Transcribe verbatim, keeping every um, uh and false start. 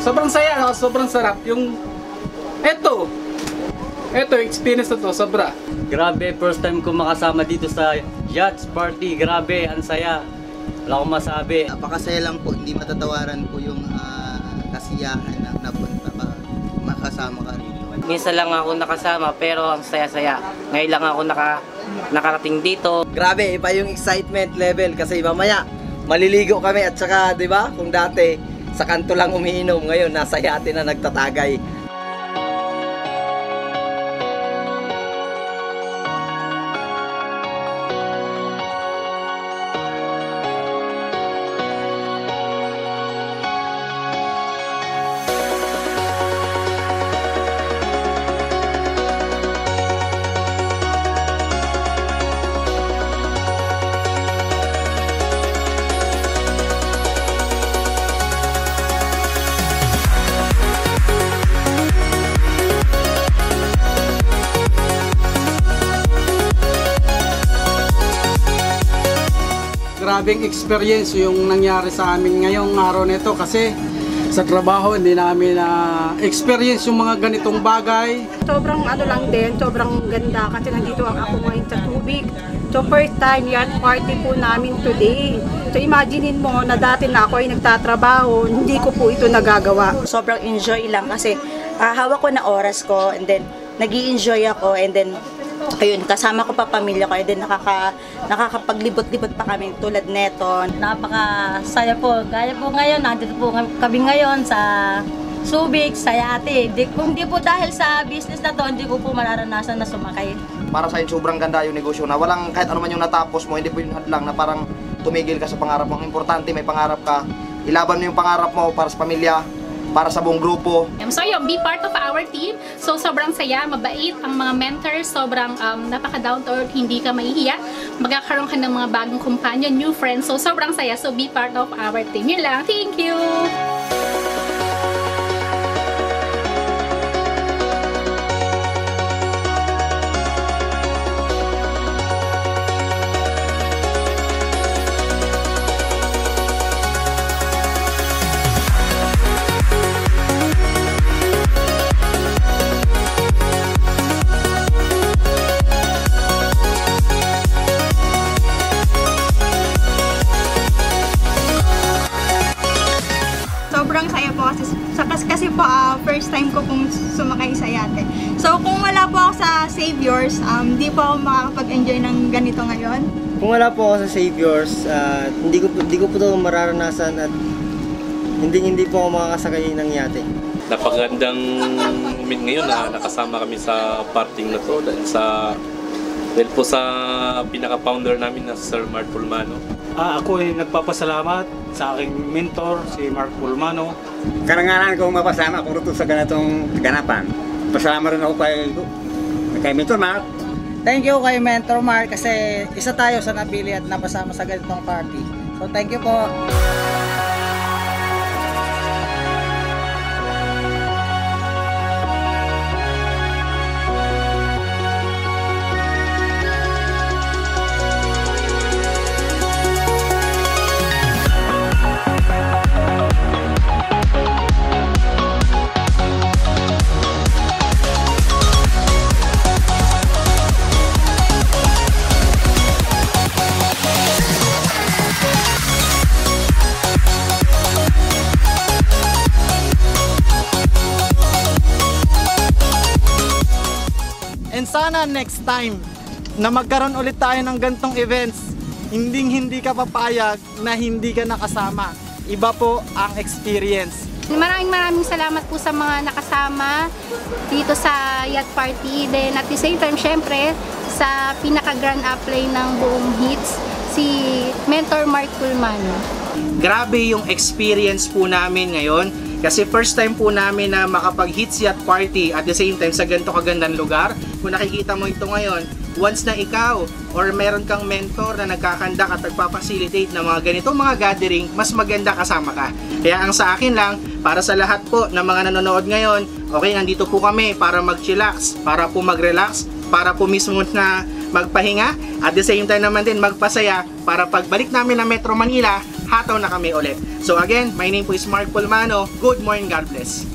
Sobrang saya, no? Sobrang sarap. Yung, eto, eto, experience na to, sobra. Grabe, first time ko makasama dito sa yacht party. Grabe, ang saya. Wala akong masabi. Napakasaya lang po, hindi matatawaran po yung uh, kasiyahan na napunta pa. Makasama ka rin. Minsan lang ako nakasama pero ang saya-saya. Ngayon lang ako naka, nakarating dito. Grabe, iba yung excitement level kasi mamaya maliligo kami at saka 'di ba? Kung dati sa kanto lang umiinom, ngayon nasa yate na nagtatagay. Grabing experience yung nangyari sa amin ngayong araw nito kasi sa trabaho hindi namin na uh, experience yung mga ganitong bagay. Sobrang ano lang din, sobrang ganda kasi nandito ako ngayon sa tubig. So first time yacht party po namin today. So imaginein mo na dati na ako ay nagtatrabaho, hindi ko po ito nagagawa. Sobrang enjoy lang kasi uh, hawak ko na oras ko and then nag-i-enjoy ako and then ayun, kasama ko pa pamilya ko, and then nakaka, nakakapaglibot-libot pa kami tulad neto. Napakasaya po. Gaya po ngayon, nandito po kami ngayon sa Subic, sa yate. Di, kung di po dahil sa business na to, hindi ko po mararanasan na sumakay. Para sa inyo, sobrang ganda yung negosyo na walang kahit ano man yung natapos mo, hindi po yung hadlang na parang tumigil ka sa pangarap mo. Ang importante, may pangarap ka. Ilaban mo yung pangarap mo para sa pamilya, para sa buong grupo. So yun, be part of our team. So sobrang saya, mabait ang mga mentors, sobrang um, napaka-down to earth, hindi ka mahihiya. Magkakaroon ka ng mga bagong companion, new friends. So sobrang saya, so be part of our team. Yun lang, thank you! Sobrang saya po kasi, kasi po uh, first time ko pong sumakay sa yate. So kung wala po ako sa Saviors, um, di po ako makakapag-enjoy ng ganito ngayon. Kung wala po ako sa Saviors, uh, hindi ko hindi ko po ito mararanasan at hindi hindi po ako makakasakay ng yate. Napakagandang moment ngayon na nakasama kami sa parting na to dahil sa dahil po sa pinaka-founder namin na Sir Mark Pulmano. Ah, ako ay nagpapasalamat sa aking mentor, si Mark Pulmano. Karangalan kong mapasama ako rito sa ganitong ganapan. Pasalamat rin ako kay, kay Mentor Mark. Thank you kay Mentor Mark kasi isa tayo sa nabili at napasama sa ganitong party. So thank you po. And sana next time na magkaroon ulit tayo ng gantong events, hindi hindi ka papayag na hindi ka nakasama. Iba po ang experience. Maraming maraming salamat po sa mga nakasama dito sa yacht party. Then at the same time, syempre, sa pinaka-grand applay ng buong hits, si Mentor Mark Pulmano. Grabe yung experience po namin ngayon. Kasi first time po namin na makapag-hits yacht party at the same time sa ganito kagandang lugar. Kung nakikita mo ito ngayon, once na ikaw or meron kang mentor na nagkakandak at nagpapacilitate ng mga ganitong mga gathering, mas maganda kasama ka. Kaya ang sa akin lang, para sa lahat po ng mga nanonood ngayon, okay, nandito po kami para mag-chillax, para po mag-relax, para po mismo na magpahinga, at the same time naman din magpasaya para pagbalik namin ng Metro Manila, hataw na kami ulit. So again, my name po is Mark Pulmano. Good morning, God bless.